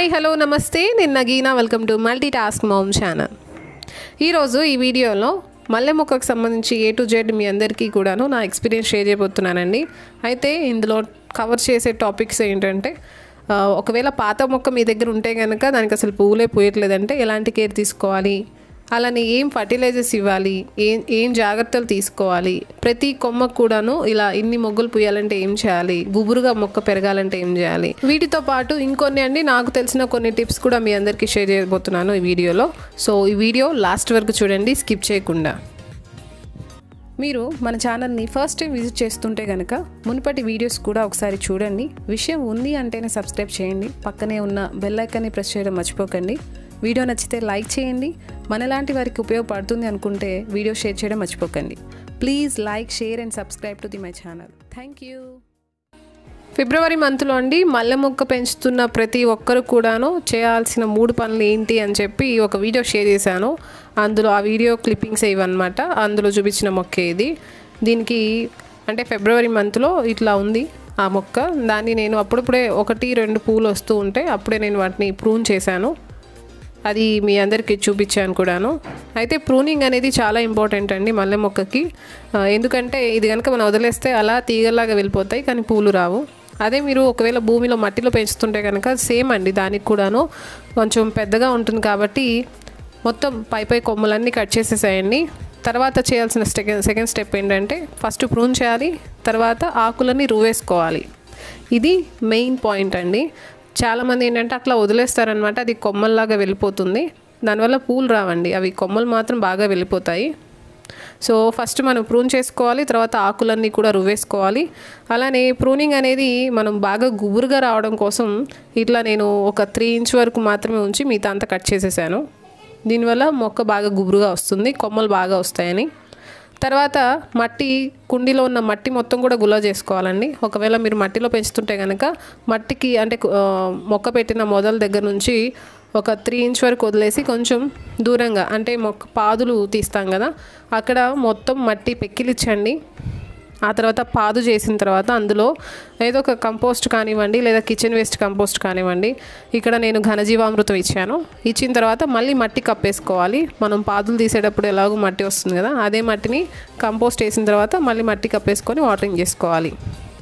Hi hello నమస్తే నేను Nagina welcome to multitaskmom channel. ఈరోజు ఈ వీడియోలో మల్లె మొక్కకు సంబంధించి A to Z మీ అందరికీ కూడాను నా ఎక్స్పీరియన్స్ షేర్ చేయబోతున్నానండి. అయితే ఇందులో కవర్ చేసే టాపిక్స్ ఏంటంటే ఒకవేళ పాత మొక్క మీ దగ్గర ఉంటే కనుక దానికి అసలు పువ్వులే పూయట్లేదంటే ఎలాంటి కేర్ తీసుకోవాలి, అలానే ఏం ఫర్టిలైజర్స్ ఇవ్వాలి, ఏం జాగ్రత్తలు తీసుకోవాలి, ప్రతి కొమ్మకు కూడాను ఇలా ఇన్ని మొగ్గలు పూయాలంటే ఏం చేయాలి, గుబురుగా మొక్క పెరగాలంటే ఏం చేయాలి, వీటితో పాటు ఇంకొన్ని అండి నాకు తెలిసిన కొన్ని టిప్స్ కూడా మీ అందరికీ షేర్ చేయబోతున్నాను ఈ వీడియోలో. సో ఈ వీడియో లాస్ట్ వరకు చూడండి, స్కిప్ చేయకుండా. మీరు మన ఛానల్ని ఫస్ట్ టైం విజిట్ చేస్తుంటే కనుక మునుపటి వీడియోస్ కూడా ఒకసారి చూడండి. విషయం ఉంది అంటేనే సబ్స్క్రైబ్ చేయండి, పక్కనే ఉన్న బెల్ ఐకాన్ని ప్రెస్ చేయడం మర్చిపోకండి. వీడియో నచ్చితే లైక్ చేయండి, మనలాంటి వారికి ఉపయోగపడుతుంది అనుకుంటే వీడియో షేర్ చేయడం మర్చిపోకండి. Please like, share and subscribe to my channel. Thank you. February మంత్లో అండి మల్లె మొక్క పెంచుతున్న ప్రతి ఒక్కరు కూడాను చేయాల్సిన 3 పనులు ఏంటి అని చెప్పి ఒక వీడియో షేర్ చేశాను. అందులో ఆ వీడియో క్లిప్పింగ్స్ ఇవన్నమాట. అందులో చూపించిన మొక్క ఇది. దీనికి అంటే ఫిబ్రవరి మంత్లో ఇట్లా ఉంది ఆ మొక్క. దాన్ని నేను అప్పుడప్పుడే 1-2 పూలు వస్తూ ఉంటే అప్పుడే నేను వాటిని ప్రూన్ చేశాను. అది మీ అందరికీ చూపించాను కూడాను. అయితే ప్రూనింగ్ అనేది చాలా ఇంపార్టెంట్ అండి మల్లె మొక్కకి. ఎందుకంటే ఇది కనుక మనం వదిలేస్తే అలా తీగలాగా వెళ్ళిపోతాయి కానీ పూలు రావు. అదే మీరు ఒకవేళ భూమిలో మట్టిలో పెంచుతుంటే కనుక సేమ్ అండి, దానికి కూడాను కొంచెం పెద్దగా ఉంటుంది కాబట్టి మొత్తం పై కొమ్మలన్నీ కట్ చేసేసాయండి. తర్వాత చేయాల్సిన సెకండ్ స్టెప్ ఏంటంటే ఫస్ట్ ప్రూన్ చేయాలి, తర్వాత ఆకులని రువేసుకోవాలి. ఇది మెయిన్ పాయింట్ అండి. చాలామంది ఏంటంటే అట్లా వదిలేస్తారనమాట, అది కొమ్మల్లాగా వెళ్ళిపోతుంది, దానివల్ల పూలు రావండి, అవి కొమ్మలు మాత్రం బాగా వెళ్ళిపోతాయి. సో ఫస్ట్ మనం ప్రూన్ చేసుకోవాలి, తర్వాత ఆకులన్నీ కూడా రువేసుకోవాలి. అలానే ప్రూనింగ్ అనేది మనం బాగా గుబురుగా రావడం కోసం ఇట్లా నేను ఒక 3 ఇంచ్ వరకు మాత్రమే ఉంచి మిగతా అంతా కట్ చేసేసాను. దీనివల్ల మొక్క బాగా గుబురుగా వస్తుంది, కొమ్మలు బాగా వస్తాయని. తర్వాత కుండీలో ఉన్న మట్టి మొత్తం కూడా గుల్ల చేసుకోవాలండి. ఒకవేళ మీరు మట్టిలో పెంచుతుంటే కనుక మట్టికి అంటే మొక్క పెట్టిన మొదల దగ్గర నుంచి ఒక 3 ఇంచ్ వరకు వదిలేసి కొంచెం దూరంగా అంటే మొక్క పాదులు తీస్తాం కదా, అక్కడ మొత్తం మట్టి పెక్కిలిచ్చండి. ఆ తర్వాత పాదు చేసిన తర్వాత అందులో ఏదో ఒక కంపోస్ట్ కానివ్వండి లేదా కిచెన్ వేస్ట్ కంపోస్ట్ కానివ్వండి. ఇక్కడ నేను ఘనజీవామృతం ఇచ్చాను. ఇచ్చిన తర్వాత మళ్ళీ మట్టి కప్పేసుకోవాలి. మనం పాదులు తీసేటప్పుడు ఎలాగో మట్టి వస్తుంది కదా, అదే మట్టిని కంపోస్ట్ వేసిన తర్వాత మళ్ళీ మట్టి కప్పేసుకొని వాటరింగ్ చేసుకోవాలి.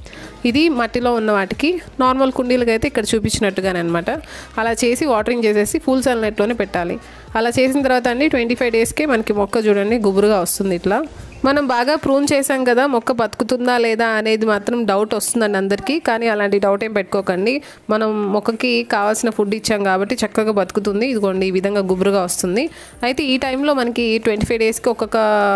ఇది మట్టిలో ఉన్న వాటికి. నార్మల్ కుండీలకి అయితే ఇక్కడ చూపించినట్టుగానే అనమాట. అలా చేసి వాటరింగ్ చేసేసి ఫుల్ సన్ నెట్లోనే పెట్టాలి. అలా చేసిన తర్వాత అండి 25 డేస్కే మనకి మొక్క చూడండి గుబురుగా వస్తుంది. ఇట్లా మనం బాగా ప్రూన్ చేసాం కదా, మొక్క బతుకుతుందా లేదా అనేది మాత్రం డౌట్ వస్తుందండి అందరికీ. కానీ అలాంటి డౌట్ ఏం పెట్టుకోకండి. మనం మొక్కకి కావాల్సిన ఫుడ్ ఇచ్చాం కాబట్టి చక్కగా బతుకుతుంది. ఇదిగోండి ఈ విధంగా గుబురుగా వస్తుంది. అయితే ఈ టైంలో మనకి 25 డేస్కి ఒక్కొక్క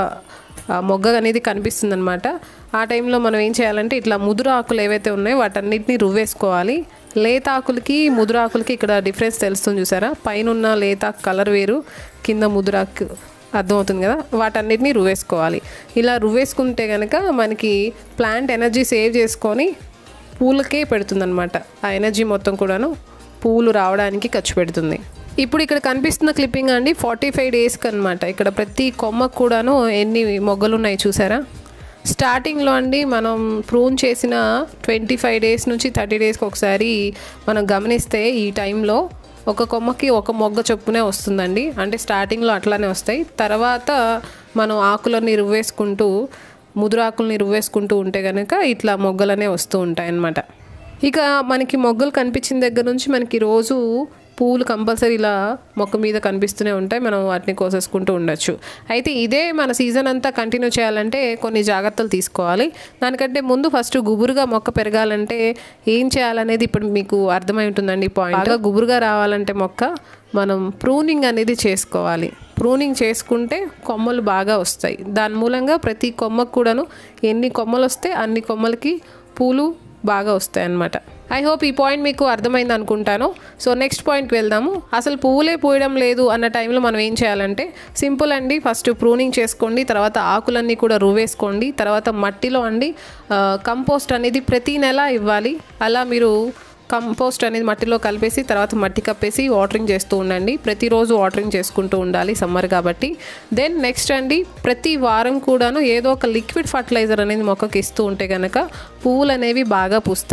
మొగ్గ అనేది కనిపిస్తుంది అనమాట. ఆ టైంలో మనం ఏం చేయాలంటే ఇట్లా ముదురు ఆకులు ఏవైతే ఉన్నాయో వాటన్నిటిని రువ్వేసుకోవాలి. లేత ఆకులకి ముదురు ఆకులకి ఇక్కడ డిఫరెన్స్ తెలుస్తుంది చూసారా. పైన ఉన్న లేత కలర్ వేరు, కింద ముదురాకు అర్థమవుతుంది కదా. వాటన్నిటిని రువ్వేసుకోవాలి. ఇలా రువ్వేసుకుంటే కనుక మనకి ప్లాంట్ ఎనర్జీ సేవ్ చేసుకొని పూలకే పెడుతుంది అనమాట. ఆ ఎనర్జీ మొత్తం కూడాను పూలు రావడానికి ఖర్చు పెడుతుంది. ఇప్పుడు ఇక్కడ కనిపిస్తున్న క్లిప్పింగ్ అండి 45 డేస్కి అనమాట. ఇక్కడ ప్రతి కొమ్మకు కూడాను ఎన్ని మొగ్గలు ఉన్నాయి చూసారా. స్టార్టింగ్లో అండి మనం ప్రూన్ చేసిన 25 డేస్ నుంచి 30 డేస్కి ఒకసారి మనం గమనిస్తే ఈ టైంలో ఒక కొమ్మకి ఒక మొగ్గ చొప్పునే వస్తుందండి. అంటే స్టార్టింగ్లో అట్లానే వస్తాయి. తర్వాత మనం ఆకులని రువ్వేసుకుంటూ ముదురాకులని రువ్వేసుకుంటూ ఉంటే కనుక ఇట్లా మొగ్గలనే వస్తూ ఉంటాయి అన్నమాట. ఇక మనకి మొగ్గలు కనిపించిన దగ్గర నుంచి మనకి రోజు పూలు కంపల్సరీ ఇలా మొక్క మీద కనిపిస్తూనే ఉంటాయి. మనం వాటిని కోసేసుకుంటూ ఉండొచ్చు. అయితే ఇదే మన సీజన్ అంతా కంటిన్యూ చేయాలంటే కొన్ని జాగ్రత్తలు తీసుకోవాలి. దానికంటే ముందు ఫస్ట్ గుబురుగా మొక్క పెరగాలంటే ఏం చేయాలనేది ఇప్పుడు మీకు అర్థమై ఉంటుందండి. పాయింట్ బాగా గుబురుగా రావాలంటే మొక్క మనం ప్రూనింగ్ అనేది చేసుకోవాలి. ప్రూనింగ్ చేసుకుంటే కొమ్మలు బాగా వస్తాయి. దాని మూలంగా ప్రతి కొమ్మకు కూడాను ఎన్ని కొమ్మలు వస్తే అన్ని కొమ్మలకి పూలు బాగా వస్తాయి అన్నమాట. ఐ హోప్ ఈ పాయింట్ మీకు అర్థమైంది అనుకుంటాను. సో నెక్స్ట్ పాయింట్కి వెళ్దాము. అసలు పువ్వులే పూయడం లేదు అన్న టైంలో మనం ఏం చేయాలంటే సింపుల్ అండి. ఫస్ట్ ప్రూనింగ్ చేసుకోండి, తర్వాత ఆకులన్నీ కూడా రువ్వేసుకోండి, తర్వాత మట్టిలో అండి కంపోస్ట్ అనేది ప్రతి నెల ఇవ్వాలి. అలా మీరు కంపోస్ట్ అనేది మట్టిలో కలిపేసి తర్వాత మట్టి కప్పేసి వాటరింగ్ చేస్తూ ఉండండి. ప్రతిరోజు వాటరింగ్ చేసుకుంటూ ఉండాలి సమ్మర్ కాబట్టి. దెన్ నెక్స్ట్ అండి ప్రతి వారం కూడాను ఏదో ఒక లిక్విడ్ ఫర్టిలైజర్ అనేది మొక్కకి ఇస్తూ ఉంటే కనుక పువ్వులు అనేవి బాగా పూస్తాయి.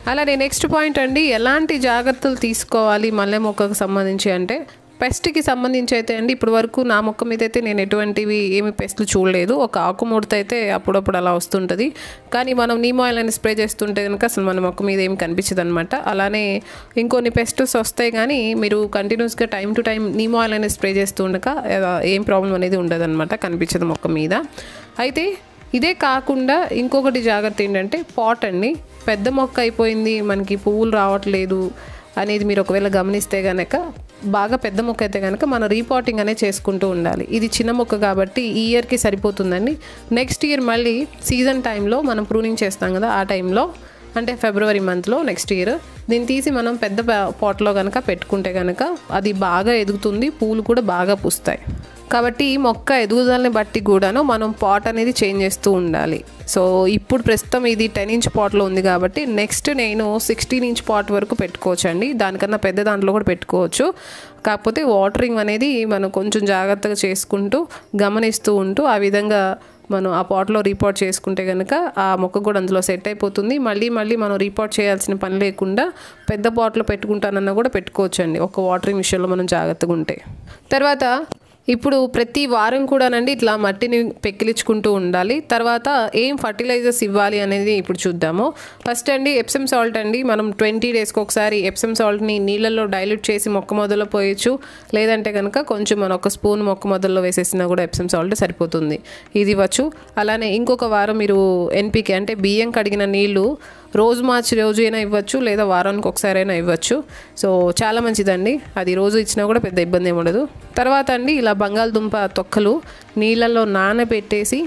అలానే నెక్స్ట్ పాయింట్ అండి, ఎలాంటి జాగ్రత్తలు తీసుకోవాలి మల్లె మొక్కకు సంబంధించి అంటే, పెస్ట్కి సంబంధించి అయితే అండి ఇప్పటి వరకు నా మొక్క మీద అయితే నేను ఎటువంటివి ఏమి పెస్ట్లు చూడలేదు. ఒక ఆకుముడత అయితే అప్పుడప్పుడు అలా వస్తుంటుంది, కానీ మనం నీమ్ ఆయిల్ అని స్ప్రే చేస్తుంటే కనుక అసలు మన మొక్క మీద ఏమి కనిపించదు అనమాట. అలానే ఇంకొన్ని పెస్ట్స్ వస్తాయి, కానీ మీరు కంటిన్యూస్గా time to time neem oil అనేది స్ప్రే చేస్తూ ఉండక ఏం ప్రాబ్లం అనేది ఉండదు అనమాట, కనిపించదు మొక్క మీద. అయితే ఇదే కాకుండా ఇంకొకటి జాగ్రత్త ఏంటంటే, పాట్ అండి. పెద్ద మొక్క అయిపోయింది, మనకి పువ్వులు రావట్లేదు అనేది మీరు ఒకవేళ గమనిస్తే కనుక, బాగా పెద్ద మొక్క అయితే కనుక మనం రీపాటింగ్ అనేది చేసుకుంటూ ఉండాలి. ఇది చిన్న మొక్క కాబట్టి ఈ ఇయర్కి సరిపోతుందండి. నెక్స్ట్ ఇయర్ మళ్ళీ సీజన్ టైంలో మనం ప్రూనింగ్ చేస్తాం కదా, ఆ టైంలో అంటే ఫిబ్రవరి మంత్లో నెక్స్ట్ ఇయర్ దీన్ని తీసి మనం పెద్ద పాట్లో కనుక పెట్టుకుంటే కనుక అది బాగా ఎదుగుతుంది, పూలు కూడా బాగా పూస్తాయి. కాబట్టి ఈ మొక్క ఎదుగుదలని బట్టి కూడాను మనం పాట్ అనేది చేంజ్ చేస్తూ ఉండాలి. సో ఇప్పుడు ప్రస్తుతం ఇది 10 ఇంచ్ పాట్లో ఉంది కాబట్టి నెక్స్ట్ నేను 16 ఇంచ్ పాట్ వరకు పెట్టుకోవచ్చు అండి. దానికన్నా పెద్ద దాంట్లో కూడా పెట్టుకోవచ్చు. కాకపోతే వాటరింగ్ అనేది మనం కొంచెం జాగ్రత్తగా చేసుకుంటూ గమనిస్తూ ఉంటూ ఆ విధంగా మనం ఆ పాట్లో రీపాట్ చేసుకుంటే కనుక ఆ మొక్క కూడా అందులో సెట్ అయిపోతుంది. మళ్ళీ మనం రీపాట్ చేయాల్సిన పని లేకుండా పెద్ద పాట్లో పెట్టుకుంటానన్నా కూడా పెట్టుకోవచ్చు అండి, ఒక వాటరింగ్ విషయంలో మనం జాగ్రత్తగా ఉంటే. తర్వాత ఇప్పుడు ప్రతి వారం కూడానండి ఇట్లా మట్టిని పెక్కిలించుకుంటూ ఉండాలి. తర్వాత ఏం ఫర్టిలైజర్స్ ఇవ్వాలి అనేది ఇప్పుడు చూద్దాము. ఫస్ట్ అండి ఎప్సమ్ సాల్ట్ అండి. మనం 20 డేస్కి ఒకసారి ఎప్సమ్ సాల్ట్ని నీళ్ళల్లో డైల్యూట్ చేసి మొక్క మొదల్లో పోయచ్చు. లేదంటే కనుక కొంచెం మనం ఒక స్పూన్ మొక్క మొదల్లో వేసేసినా కూడా ఎప్సమ్ సాల్ట్ సరిపోతుంది, ఇది ఇవ్వచ్చు. అలానే ఇంకొక వారం మీరు NPK అంటే బియ్యం కడిగిన నీళ్ళు రోజు మార్చి రోజు అయినా ఇవ్వచ్చు, లేదా వారానికి ఒకసారి అయినా ఇవ్వచ్చు. సో చాలా మంచిదండి, అది రోజు ఇచ్చినా కూడా పెద్ద ఇబ్బంది ఏమి ఉండదు. తర్వాత అండి ఇలా బంగాళదుంప తొక్కలు నీళ్ళల్లో నానబెట్టేసి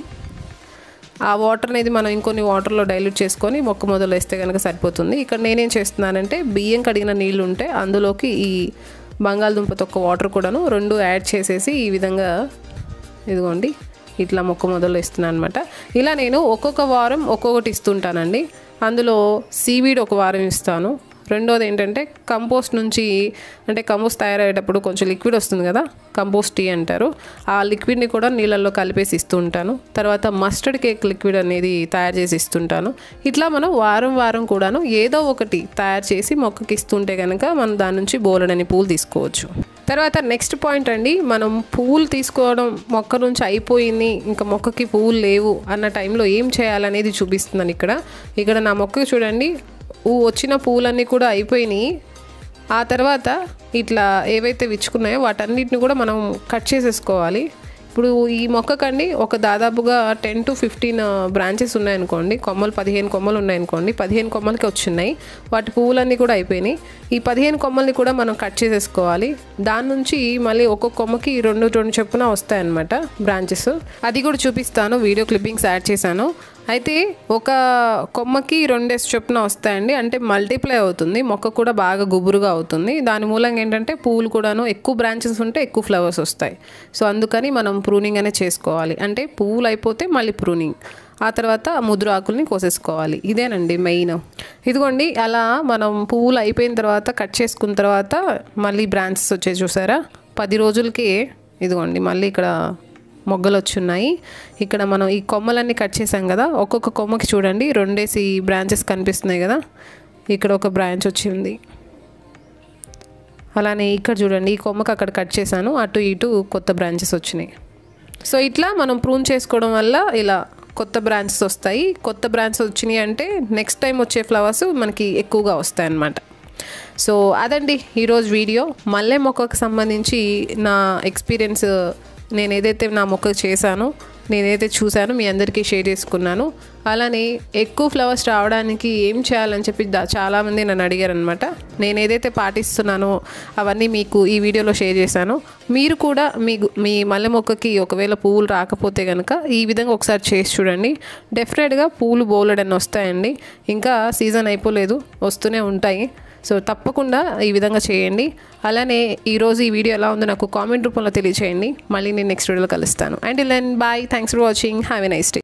ఆ వాటర్ అనేది మనం ఇంకొన్ని వాటర్లో డైల్యూట్ చేసుకొని మొక్క మొదలు వేస్తే కనుక సరిపోతుంది. ఇక్కడ నేనేం చేస్తున్నానంటే, బియ్యం కడిగిన నీళ్ళు ఉంటే అందులోకి ఈ బంగాళదుంప తొక్క వాటర్ కూడాను 2 యాడ్ చేసేసి ఈ విధంగా ఇదిగోండి ఇట్లా మొక్క మొదలు వేస్తున్నాను అనమాట. ఇలా నేను ఒక్కొక్క వారం ఒక్కొక్కటి ఇస్తుంటానండి. అందులో సీవీడ్ ఒక వారం ఇస్తాను. రెండోది ఏంటంటే కంపోస్ట్ నుంచి, అంటే కంపోస్ట్ తయారయ్యేటప్పుడు కొంచెం లిక్విడ్ వస్తుంది కదా, కంపోస్ట్ టీ అంటారు, ఆ లిక్విడ్ని కూడా నీళ్ళల్లో కలిపేసి ఇస్తూ ఉంటాను. తర్వాత మస్టర్డ్ కేక్ లిక్విడ్ అనేది తయారు చేసి ఇస్తుంటాను. ఇట్లా మనం వారం కూడాను ఏదో ఒకటి తయారు చేసి మొక్కకి ఇస్తుంటే కనుక మనం దాని నుంచి బోలెడని పూలు తీసుకోవచ్చు. తర్వాత నెక్స్ట్ పాయింట్ అండి, మనం పువ్వులు తీసుకోవడం మొక్క నుంచి అయిపోయింది, ఇంకా మొక్కకి పువ్వులు లేవు అన్న టైంలో ఏం చేయాలనేది చూపిస్తున్నాను. ఇక్కడ నా మొక్కకు చూడండి, వచ్చిన పువ్వులన్నీ కూడా అయిపోయినాయి. ఆ తర్వాత ఇట్లా ఏవైతే విచ్చుకున్నాయో వాటన్నిటిని కూడా మనం కట్ చేసేసుకోవాలి. ఇప్పుడు ఈ మొక్కకండి ఒక దాదాపుగా 10 to 15 బ్రాంచెస్ ఉన్నాయనుకోండి, కొమ్మలు 15 కొమ్మలు ఉన్నాయనుకోండి, 15 కొమ్మలకి వచ్చినాయి, వాటి పువ్వులన్నీ కూడా అయిపోయినాయి. ఈ 15 కొమ్మల్ని కూడా మనం కట్ చేసేసుకోవాలి. దాని నుంచి మళ్ళీ ఒక్కొక్క కొమ్మకి 2 చొప్పున వస్తాయన్నమాట బ్రాంచెస్. అది కూడా చూపిస్తాను, వీడియో క్లిప్పింగ్స్ యాడ్ చేశాను. అయితే ఒక కొమ్మకి 2 చొప్పున వస్తాయండి, అంటే మల్టిప్లై అవుతుంది, మొక్క కూడా బాగా గుబురుగా అవుతుంది. దాని మూలంగా ఏంటంటే పువ్వులు కూడాను ఎక్కువ బ్రాంచెస్ ఉంటే ఎక్కువ ఫ్లవర్స్ వస్తాయి. సో అందుకని మనం ప్రూనింగ్ అనేది చేసుకోవాలి. అంటే పువ్వులు అయిపోతే మళ్ళీ ప్రూనింగ్, ఆ తర్వాత ముదురు ఆకుల్ని కోసేసుకోవాలి. ఇదేనండి మెయిన్. ఇదిగోండి అలా మనం పువ్వులు అయిపోయిన తర్వాత కట్ చేసుకున్న తర్వాత మళ్ళీ బ్రాంచెస్ వచ్చాయి చూసారా, 10 రోజులకి ఇదిగోండి మళ్ళీ ఇక్కడ మొగ్గలు వచ్చున్నాయి. ఇక్కడ మనం ఈ కొమ్మలన్నీ కట్ చేసాం కదా, ఒక్కొక్క కొమ్మకి చూడండి 2 బ్రాంచెస్ కనిపిస్తున్నాయి కదా, ఇక్కడ ఒక బ్రాంచ్ వచ్చింది. అలానే ఇక్కడ చూడండి ఈ కొమ్మకి అక్కడ కట్ చేశాను, అటు ఇటు కొత్త బ్రాంచెస్ వచ్చినాయి. సో ఇట్లా మనం ప్రూన్ చేసుకోవడం వల్ల ఇలా కొత్త బ్రాంచెస్ వస్తాయి. కొత్త బ్రాంచెస్ వచ్చినాయి అంటే నెక్స్ట్ టైం వచ్చే ఫ్లవర్స్ మనకి ఎక్కువగా వస్తాయి అన్నమాట. సో అదండి ఈరోజు వీడియో. మల్లె మొక్కకు సంబంధించి నా ఎక్స్పీరియన్స్, నేను ఏదైతే నా మొక్కకు చేశానో, నేనైతే చూశాను, మీ అందరికీ షేర్ చేసుకున్నాను. అలానే ఎక్కువ ఫ్లవర్స్ రావడానికి ఏం చేయాలని చెప్పి చాలామంది నన్ను అడిగారనమాట. నేను ఏదైతే పాటిస్తున్నానో అవన్నీ మీకు ఈ వీడియోలో షేర్ చేశాను. మీరు కూడా మీ మల్లె మొక్కకి ఒకవేళ పువ్వులు రాకపోతే కనుక ఈ విధంగా ఒకసారి చేసి చూడండి, డెఫినెట్గా పువ్వులు బోలెడన్ని వస్తాయండి. ఇంకా సీజన్ అయిపోలేదు, వస్తూనే ఉంటాయి. సో తప్పకుండా ఈ విధంగా చేయండి. అలానే ఈరోజు ఈ వీడియో ఎలా ఉందో నాకు కామెంట్ రూపంలో తెలియచేయండి. మళ్ళీ నేను నెక్స్ట్ వీడియోలో కలుస్తాను. And then bye, thanks for watching, have a nice day.